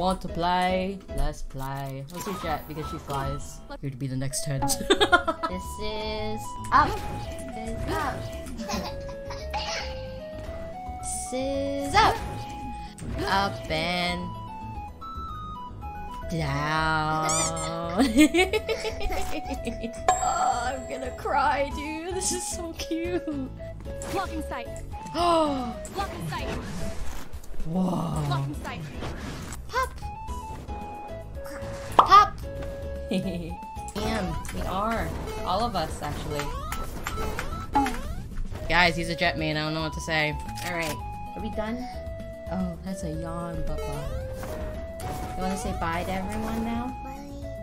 want to play? Let's play. Let's do Jet because she flies. Here to be the next Tenz. This is up. This is up. This is up. Up and down. Oh, I'm gonna cry, dude. This is so cute. Blocking sight. Oh. Blocking sight. Whoa. Blocking sight. Pop. Pop. Damn, we are. All of us, actually. Guys, he's a jet main. I don't know what to say. Alright, are we done? Oh, that's a yawn, Papa. You want to say bye to everyone now?